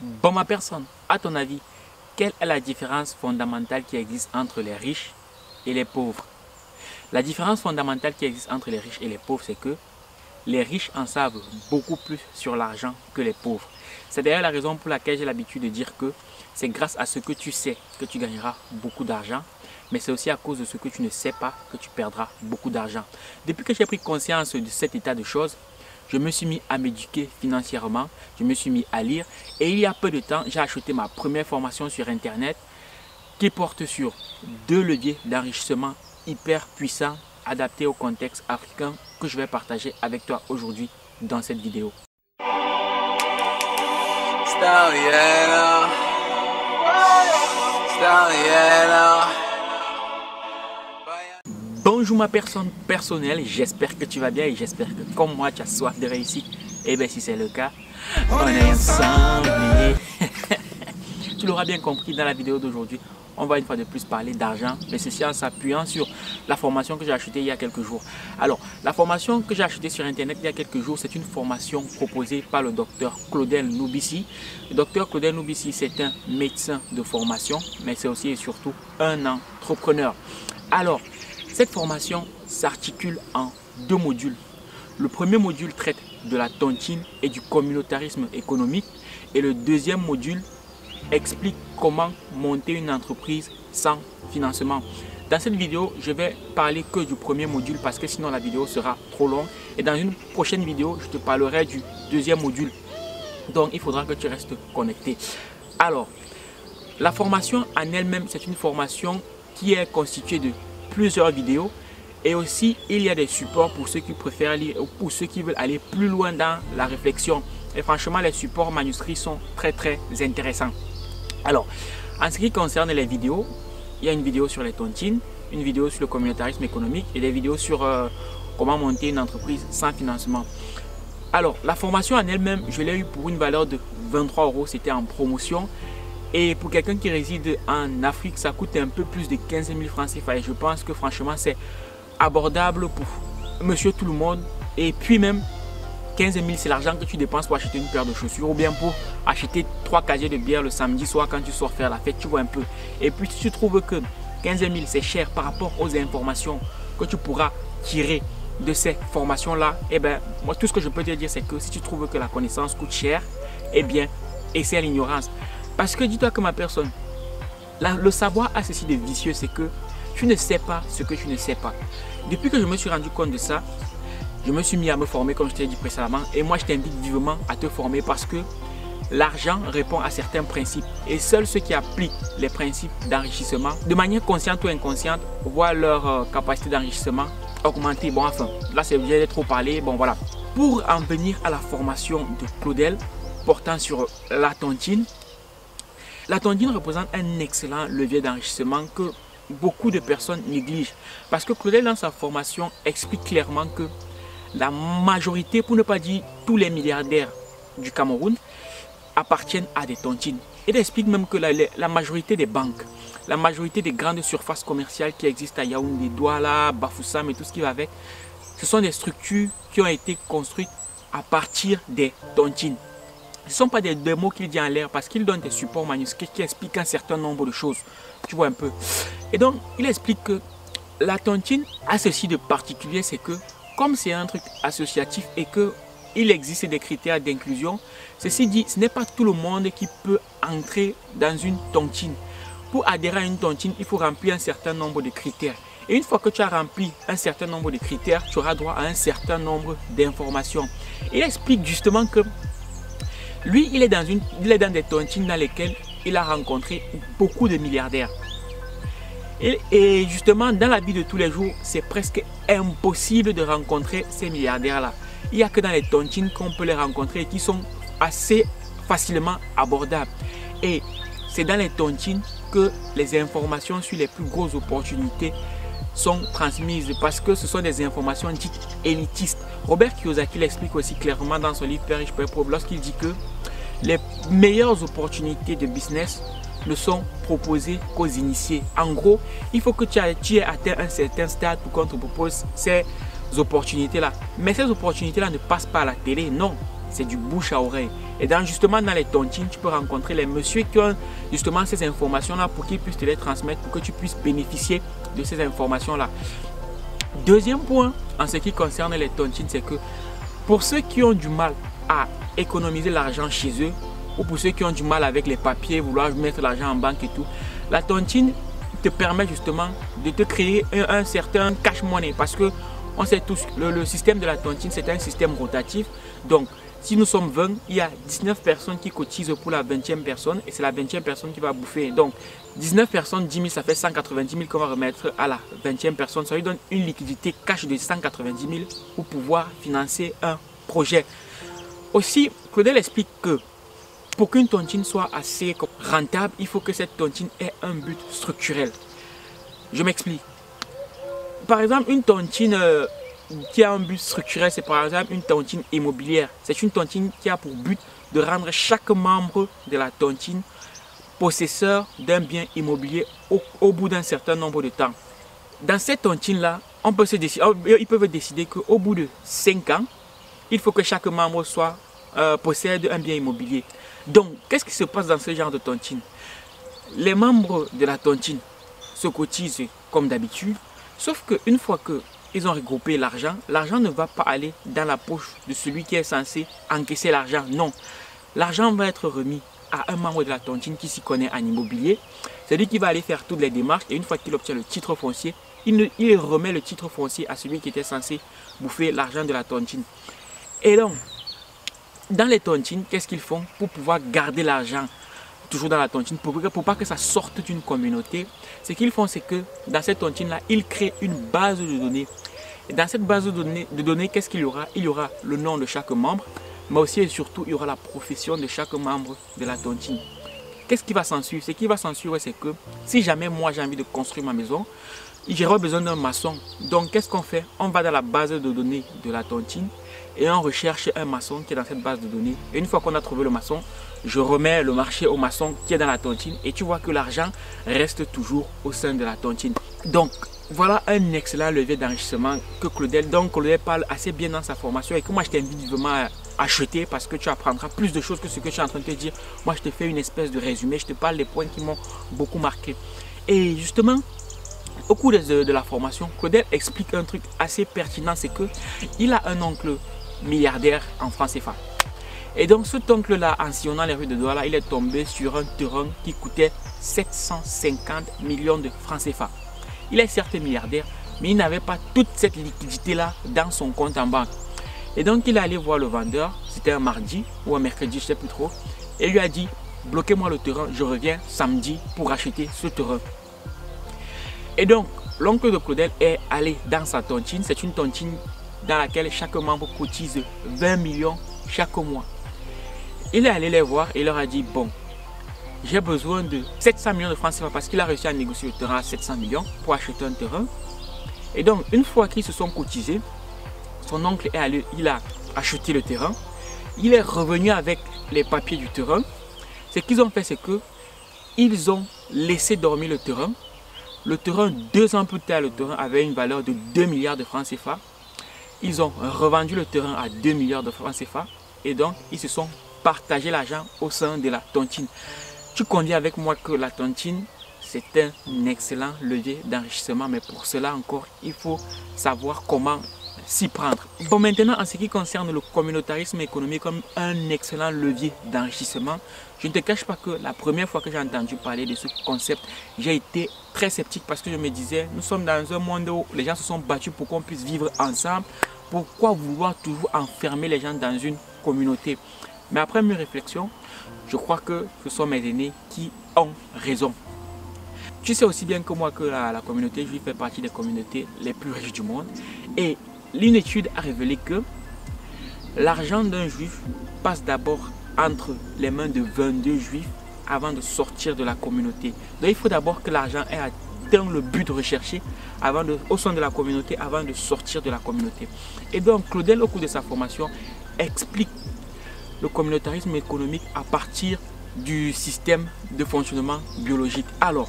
Bon, ma personne, à ton avis, quelle est la différence fondamentale qui existe entre les riches et les pauvres? La différence fondamentale qui existe entre les riches et les pauvres, c'est que les riches en savent beaucoup plus sur l'argent que les pauvres. C'est d'ailleurs la raison pour laquelle j'ai l'habitude de dire que c'est grâce à ce que tu sais que tu gagneras beaucoup d'argent, mais c'est aussi à cause de ce que tu ne sais pas que tu perdras beaucoup d'argent. Depuis que j'ai pris conscience de cet état de choses, je me suis mis à m'éduquer financièrement, je me suis mis à lire et il y a peu de temps, j'ai acheté ma première formation sur Internet qui porte sur 2 leviers d'enrichissement hyper puissants adaptés au contexte africain que je vais partager avec toi aujourd'hui dans cette vidéo. Bonjour ma personne personnelle, j'espère que tu vas bien et j'espère que comme moi tu as soif de réussite. Et bien si c'est le cas, on est ensemble. Tu l'auras bien compris dans la vidéo d'aujourd'hui, on va une fois de plus parler d'argent, mais ceci en s'appuyant sur la formation que j'ai achetée il y a quelques jours. Alors, la formation que j'ai achetée sur Internet il y a quelques jours, c'est une formation proposée par le docteur Claudel Noubissi. Le docteur Claudel Noubissi, c'est un médecin de formation, mais c'est aussi et surtout un entrepreneur. Alors, cette formation s'articule en 2 modules. Le premier module traite de la tontine et du communautarisme économique et le deuxième module explique comment monter une entreprise sans financement. Dans cette vidéo, je vais parler que du premier module parce que sinon la vidéo sera trop longue. Et dans une prochaine vidéo, je te parlerai du deuxième module. Donc, il faudra que tu restes connecté. Alors, la formation en elle-même, c'est une formation qui est constituée de plusieurs vidéos. Et aussi, il y a des supports pour ceux qui préfèrent lire ou pour ceux qui veulent aller plus loin dans la réflexion. Et franchement, les supports manuscrits sont très intéressants. Alors, en ce qui concerne les vidéos, il y a une vidéo sur les tontines, une vidéo sur le communautarisme économique et des vidéos sur comment monter une entreprise sans financement. Alors, la formation en elle-même, je l'ai eu pour une valeur de 23 €, c'était en promotion. Et pour quelqu'un qui réside en Afrique, ça coûte un peu plus de 15 000 francs CFA. Et je pense que franchement, c'est abordable pour monsieur tout le monde. Et puis même, 15 000, c'est l'argent que tu dépenses pour acheter une paire de chaussures ou bien pour acheter 3 casiers de bière le samedi soir quand tu sors faire la fête, tu vois un peu. Et puis si tu trouves que 15 000 c'est cher par rapport aux informations que tu pourras tirer de ces formations-là, eh bien, moi tout ce que je peux te dire c'est que si tu trouves que la connaissance coûte cher, eh bien, essaie l'ignorance. Parce que dis-toi que ma personne, le savoir a ceci de vicieux, c'est que tu ne sais pas ce que tu ne sais pas. Depuis que je me suis rendu compte de ça, je me suis mis à me former comme je t'ai dit précédemment et moi je t'invite vivement à te former parce que l'argent répond à certains principes et seuls ceux qui appliquent les principes d'enrichissement de manière consciente ou inconsciente voient leur capacité d'enrichissement augmenter. Bon enfin, là c'est bien trop parlé, bon voilà. Pour en venir à la formation de Claudel portant sur la tontine représente un excellent levier d'enrichissement que beaucoup de personnes négligent parce que Claudel dans sa formation explique clairement que la majorité, pour ne pas dire tous les milliardaires du Cameroun appartiennent à des tontines. Il explique même que la majorité des banques, la majorité des grandes surfaces commerciales qui existent à Yaoundé, Douala, Bafoussam et tout ce qui va avec, ce sont des structures qui ont été construites à partir des tontines. Ce ne sont pas des mots qu'il dit en l'air parce qu'il donne des supports manuscrits qui expliquent un certain nombre de choses. Tu vois un peu. Et donc, il explique que la tontine a ceci de particulier, c'est que comme c'est un truc associatif et qu'il existe des critères d'inclusion, ceci dit, ce n'est pas tout le monde qui peut entrer dans une tontine. Pour adhérer à une tontine, il faut remplir un certain nombre de critères. Et une fois que tu as rempli un certain nombre de critères, tu auras droit à un certain nombre d'informations. Il explique justement que lui, il est dans des tontines dans lesquelles il a rencontré beaucoup de milliardaires. Et justement, dans la vie de tous les jours, c'est presque impossible de rencontrer ces milliardaires-là. Il n'y a que dans les tontines qu'on peut les rencontrer et qui sont assez facilement abordables. Et c'est dans les tontines que les informations sur les plus grosses opportunités sont transmises parce que ce sont des informations dites élitistes. Robert Kiyosaki l'explique aussi clairement dans son livre Père riche, Père pauvre lorsqu'il dit que les meilleures opportunités de business ne sont proposées qu'aux initiés. En gros, il faut que tu aies atteint un certain stade pour qu'on te propose ces opportunités-là. Mais ces opportunités-là ne passent pas à la télé, non. c'est du bouche à oreille. Et justement dans les tontines, tu peux rencontrer les messieurs qui ont justement ces informations-là pour qu'ils puissent te les transmettre, pour que tu puisses bénéficier de ces informations-là. Deuxième point, en ce qui concerne les tontines, c'est que pour ceux qui ont du mal à économiser l'argent chez eux, ou pour ceux qui ont du mal avec les papiers, vouloir mettre l'argent en banque et tout, la tontine te permet justement de te créer un certain cash money, parce que on sait tous, le système de la tontine, c'est un système rotatif. Donc, si nous sommes 20, il y a 19 personnes qui cotisent pour la 20e personne et c'est la 20e personne qui va bouffer. Donc, 19 personnes, 10 000, ça fait 190 000 qu'on va remettre à la 20e personne. Ça lui donne une liquidité cash de 190 000 pour pouvoir financer un projet. Aussi, Claudel explique que pour qu'une tontine soit assez rentable, il faut que cette tontine ait un but structurel. Je m'explique. Par exemple, une tontine qui a un but structurel, c'est par exemple une tontine immobilière. C'est une tontine qui a pour but de rendre chaque membre de la tontine possesseur d'un bien immobilier au bout d'un certain nombre de temps. Dans cette tontine-là, ils peuvent décider qu'au bout de 5 ans, il faut que chaque membre possède un bien immobilier. Donc, qu'est-ce qui se passe dans ce genre de tontine? Les membres de la tontine se cotisent comme d'habitude, sauf qu'une fois qu'ils ont regroupé l'argent, l'argent ne va pas aller dans la poche de celui qui est censé encaisser l'argent. Non, l'argent va être remis à un membre de la tontine qui s'y connaît en immobilier. C'est lui qui va aller faire toutes les démarches et une fois qu'il obtient le titre foncier, il remet le titre foncier à celui qui était censé bouffer l'argent de la tontine. Et donc, dans les tontines, qu'est-ce qu'ils font pour pouvoir garder l'argent toujours dans la tontine, pour pas que ça sorte d'une communauté? Ce qu'ils font, c'est que dans cette tontine-là, ils créent une base de données. Et dans cette base de données, qu'est-ce qu'il y aura? Il y aura le nom de chaque membre, mais aussi et surtout, il y aura la profession de chaque membre de la tontine. Qu'est-ce qui va s'en suivre? Ce qui va s'en suivre, c'est que si jamais moi j'ai envie de construire ma maison, j'aurai besoin d'un maçon. Donc, qu'est-ce qu'on fait? On va dans la base de données de la tontine et on recherche un maçon qui est dans cette base de données. Et une fois qu'on a trouvé le maçon, je remets le marché au maçon qui est dans la tontine et tu vois que l'argent reste toujours au sein de la tontine. Donc, voilà un excellent levier d'enrichissement que Claudel parle assez bien dans sa formation et que moi je t'invite vraiment à acheter parce que tu apprendras plus de choses que ce que je suis en train de te dire. Moi, je te fais une espèce de résumé, je te parle des points qui m'ont beaucoup marqué. Et justement, au cours de la formation, Claudel explique un truc assez pertinent, c'est qu'il a un oncle milliardaire en francs CFA. Et donc cet oncle-là, en sillonnant les rues de Douala, il est tombé sur un terrain qui coûtait 750 millions de francs CFA. Il est certes milliardaire, mais il n'avait pas toute cette liquidité-là dans son compte en banque. Et donc il est allé voir le vendeur, c'était un mardi ou un mercredi, je ne sais plus trop, et lui a dit, bloquez-moi le terrain, je reviens samedi pour acheter ce terrain. Et donc, l'oncle de Claudel est allé dans sa tontine. C'est une tontine dans laquelle chaque membre cotise 20 millions chaque mois. Il est allé les voir et leur a dit, bon, j'ai besoin de 700 millions de francs CFA parce qu'il a réussi à négocier le terrain à 700 millions pour acheter un terrain. Et donc, une fois qu'ils se sont cotisés, son oncle est allé, il a acheté le terrain. Il est revenu avec les papiers du terrain. Ce qu'ils ont fait, c'est qu'ils ont laissé dormir le terrain. Le terrain, 2 ans plus tard, le terrain avait une valeur de 2 milliards de francs CFA. Ils ont revendu le terrain à 2 milliards de francs CFA. Et donc, ils se sont partagé l'argent au sein de la tontine. Tu conviens avec moi que la tontine, c'est un excellent levier d'enrichissement. Mais pour cela encore, il faut savoir comment s'y prendre. Bon, maintenant, en ce qui concerne le communautarisme économique comme un excellent levier d'enrichissement, je ne te cache pas que la première fois que j'ai entendu parler de ce concept, j'ai été très sceptique parce que je me disais, nous sommes dans un monde où les gens se sont battus pour qu'on puisse vivre ensemble. Pourquoi vouloir toujours enfermer les gens dans une communauté? Mais après mes réflexions, je crois que ce sont mes aînés qui ont raison. Tu sais aussi bien que moi que la communauté juive fait partie des communautés les plus riches du monde. Et une étude a révélé que l'argent d'un juif passe d'abord entre les mains de 22 juifs avant de sortir de la communauté. Donc il faut d'abord que l'argent ait atteint le but recherché au sein de la communauté avant de sortir de la communauté. Et donc Claudel, au cours de sa formation, explique le communautarisme économique à partir du système de fonctionnement biologique. Alors,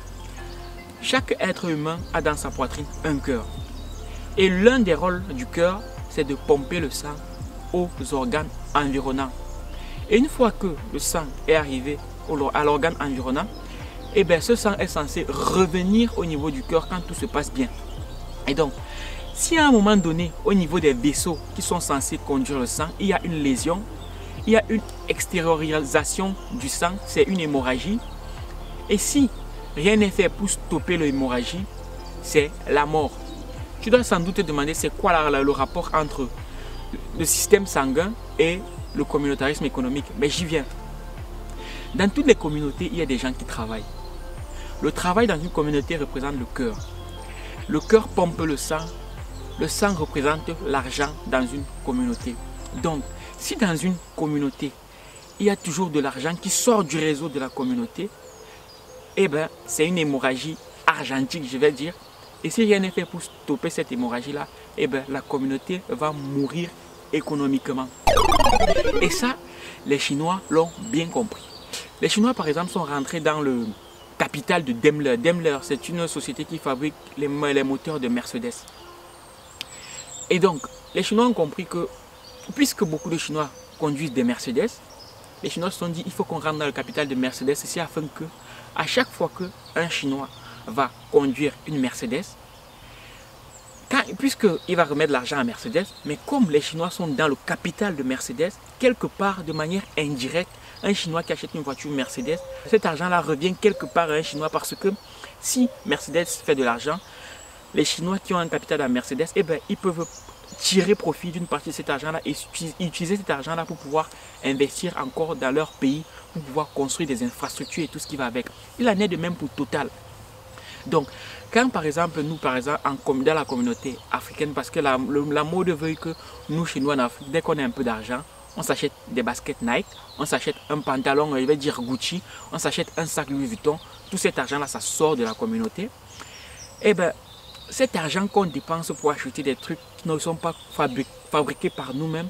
chaque être humain a dans sa poitrine un cœur. Et l'un des rôles du cœur, c'est de pomper le sang aux organes environnant. Et une fois que le sang est arrivé à l'organe environnant, et bien ce sang est censé revenir au niveau du cœur quand tout se passe bien. Et donc, si à un moment donné, au niveau des vaisseaux qui sont censés conduire le sang, il y a une lésion, il y a une extériorisation du sang, c'est une hémorragie. Et si rien n'est fait pour stopper l'hémorragie, c'est la mort. Tu dois sans doute te demander c'est quoi le rapport entre le système sanguin et le communautarisme économique. Mais j'y viens. Dans toutes les communautés, il y a des gens qui travaillent. Le travail dans une communauté représente le cœur. Le cœur pompe le sang. Le sang représente l'argent dans une communauté. Donc, si dans une communauté, il y a toujours de l'argent qui sort du réseau de la communauté, eh bien, c'est une hémorragie argentique, je vais dire. Et si rien n'est fait pour stopper cette hémorragie-là, eh bien, la communauté va mourir économiquement. Et ça, les Chinois l'ont bien compris. Les Chinois, par exemple, sont rentrés dans le capital de Daimler. Daimler, c'est une société qui fabrique les moteurs de Mercedes. Et donc, les Chinois ont compris que, puisque beaucoup de Chinois conduisent des Mercedes, les Chinois se sont dit, il faut qu'on rentre dans le capital de Mercedes, ici afin que, à chaque fois qu'un Chinois va conduire une Mercedes, puisqu'il va remettre l'argent à Mercedes, mais comme les Chinois sont dans le capital de Mercedes, quelque part, de manière indirecte, un Chinois qui achète une voiture Mercedes, cet argent-là revient quelque part à un Chinois parce que si Mercedes fait de l'argent, les Chinois qui ont un capital à Mercedes, eh ben, ils peuvent tirer profit d'une partie de cet argent-là et utiliser cet argent-là pour pouvoir investir encore dans leur pays, pour pouvoir construire des infrastructures et tout ce qui va avec. Il en est de même pour Total. Donc, quand par exemple, nous, dans la communauté africaine, parce que la mode veut que nous, chez nous en Afrique, dès qu'on a un peu d'argent, on s'achète des baskets Nike, on s'achète un pantalon, je vais dire Gucci, on s'achète un sac Louis Vuitton. Tout cet argent-là, ça sort de la communauté. Et bien, cet argent qu'on dépense pour acheter des trucs qui ne sont pas fabriqués par nous-mêmes,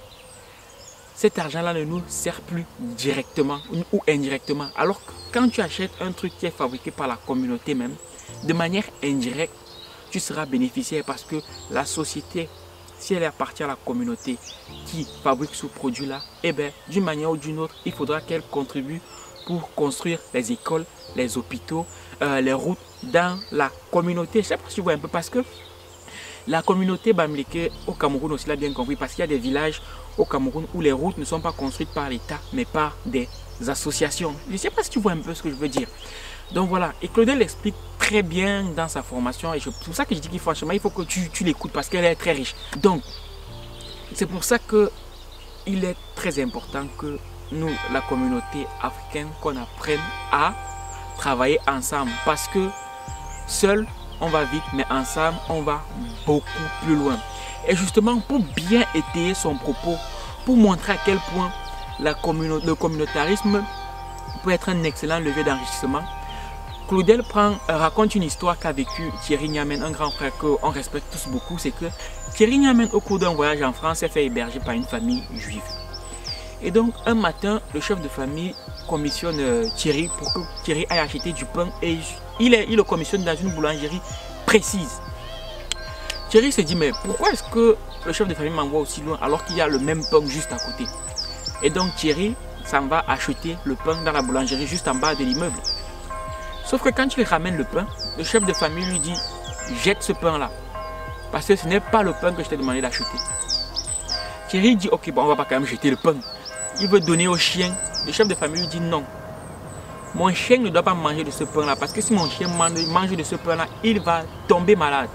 cet argent-là ne nous sert plus directement ou indirectement. Alors que quand tu achètes un truc qui est fabriqué par la communauté même, de manière indirecte, tu seras bénéficiaire parce que la société, si elle appartient à la communauté qui fabrique ce produit-là, eh bien, d'une manière ou d'une autre, il faudra qu'elle contribue pour construire les écoles, les hôpitaux, les routes dans la communauté. Je ne sais pas si tu vois un peu parce que la communauté Bamileke au Cameroun aussi l'a bien compris parce qu'il y a des villages au Cameroun où les routes ne sont pas construites par l'État mais par des associations. Je ne sais pas si tu vois un peu ce que je veux dire. Donc voilà, et Claudel l'explique très bien dans sa formation et c'est pour ça que je dis qu'il franchement il faut que tu l'écoutes parce qu'elle est très riche. Donc c'est pour ça qu'il est très important que nous, la communauté africaine, qu'on apprenne à travailler ensemble parce que seul on va vite mais ensemble on va beaucoup plus loin. Et justement pour bien étayer son propos, pour montrer à quel point le communautarisme peut être un excellent levier d'enrichissement, Claudel raconte une histoire qu'a vécu Thierry Niamen, un grand frère qu'on respecte tous beaucoup. C'est que Thierry Niamen, au cours d'un voyage en France, s'est fait héberger par une famille juive. Et donc un matin, le chef de famille commissionne Thierry pour que Thierry aille acheter du pain et il le commissionne dans une boulangerie précise. Thierry se dit mais pourquoi est-ce que le chef de famille m'envoie aussi loin alors qu'il y a le même pain juste à côté? Et donc Thierry s'en va acheter le pain dans la boulangerie juste en bas de l'immeuble. Sauf que quand il ramène le pain, le chef de famille lui dit jette ce pain là parce que ce n'est pas le pain que je t'ai demandé d'acheter. Thierry dit ok bon on va pas quand même jeter le pain. Il veut donner au chien. Le chef de famille lui dit non. Mon chien ne doit pas manger de ce pain là parce que si mon chien mange de ce pain là, il va tomber malade.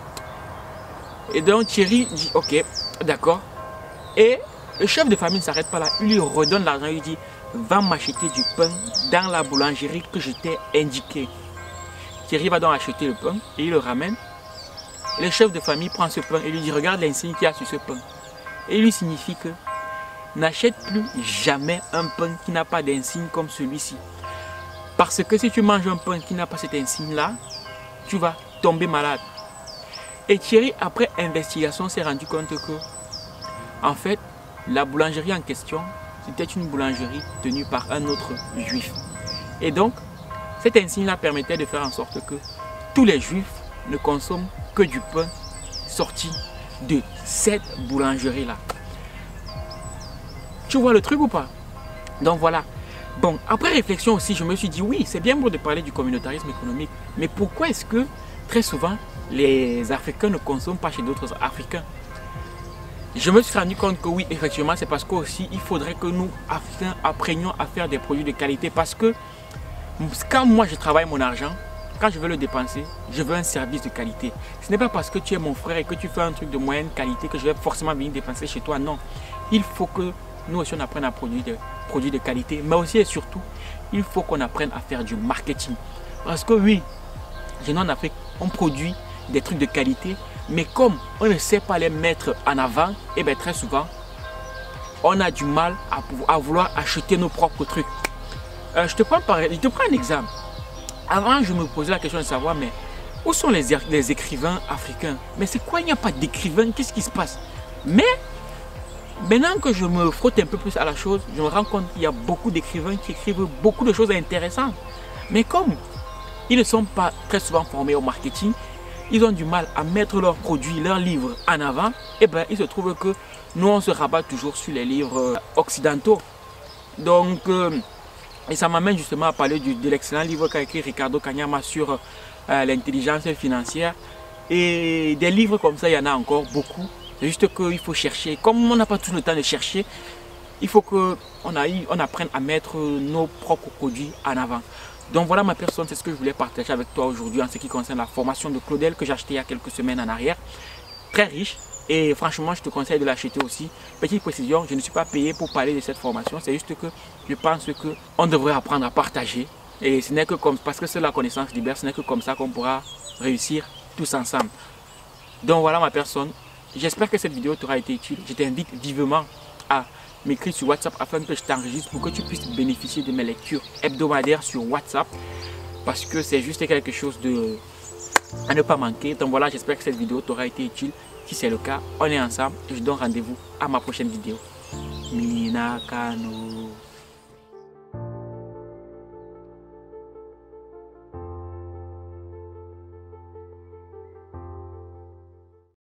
Et donc Thierry dit ok d'accord. Et le chef de famille ne s'arrête pas là. Il lui redonne l'argent. Il lui dit va m'acheter du pain dans la boulangerie que je t'ai indiqué. Thierry va donc acheter le pain et il le ramène. Le chef de famille prend ce pain et lui dit regarde l'insigne qu'il y a sur ce pain. Et il lui signifie que n'achète plus jamais un pain qui n'a pas d'insigne comme celui-ci. Parce que si tu manges un pain qui n'a pas cet insigne-là, tu vas tomber malade. Et Thierry, après investigation, s'est rendu compte que, en fait, la boulangerie en question, c'était une boulangerie tenue par un autre juif. Et donc, cet insigne-là permettait de faire en sorte que tous les juifs ne consomment que du pain sorti de cette boulangerie-là. Tu vois le truc ou pas? Donc voilà. Bon, après réflexion aussi, je me suis dit, oui, c'est bien beau de parler du communautarisme économique, mais pourquoi est-ce que très souvent, les Africains ne consomment pas chez d'autres Africains? Je me suis rendu compte que oui, effectivement, c'est parce qu'aussi, il faudrait que nous, Africains, apprenions à faire des produits de qualité. Parce que quand moi, je travaille mon argent, quand je veux le dépenser, je veux un service de qualité. Ce n'est pas parce que tu es mon frère et que tu fais un truc de moyenne qualité que je vais forcément venir dépenser chez toi. Non, il faut que nous aussi, on apprenne à produire des produits de qualité. Mais aussi et surtout, il faut qu'on apprenne à faire du marketing. Parce que oui, chez nous en Afrique, on produit des trucs de qualité. Mais comme on ne sait pas les mettre en avant, et bien très souvent, on a du mal à vouloir acheter nos propres trucs. Je te prends un exemple. Avant, je me posais la question de savoir, mais où sont les écrivains africains? Mais c'est quoi, il n'y a pas d'écrivains? Qu'est-ce qui se passe? Mais maintenant que je me frotte un peu plus à la chose, je me rends compte qu'il y a beaucoup d'écrivains qui écrivent beaucoup de choses intéressantes. Mais comme ils ne sont pas très souvent formés au marketing, ils ont du mal à mettre leurs produits, leurs livres en avant, et bien il se trouve que nous on se rabat toujours sur les livres occidentaux. Donc, et ça m'amène justement à parler de l'excellent livre qu'a écrit Ricardo Kanyama sur l'intelligence financière. Et des livres comme ça, il y en a encore beaucoup. C'est juste qu'il faut chercher. Comme on n'a pas tout le temps de chercher, il faut qu'on apprenne à mettre nos propres produits en avant. Donc voilà ma personne, c'est ce que je voulais partager avec toi aujourd'hui en ce qui concerne la formation de Claudel que j'ai acheté il y a quelques semaines en arrière. Très riche et franchement je te conseille de l'acheter aussi. Petite précision, je ne suis pas payé pour parler de cette formation, c'est juste que je pense qu'on devrait apprendre à partager. Et ce n'est que comme, parce que c'est la connaissance libère, ce n'est que comme ça qu'on pourra réussir tous ensemble. Donc voilà ma personne, j'espère que cette vidéo t'aura été utile. Je t'invite vivement à m'écrire sur WhatsApp afin que je t'enregistre pour que tu puisses bénéficier de mes lectures hebdomadaires sur WhatsApp, parce que c'est juste quelque chose à ne pas manquer. Donc voilà, j'espère que cette vidéo t'aura été utile. Si c'est le cas, on est ensemble et je donne rendez-vous à ma prochaine vidéo. Minakano.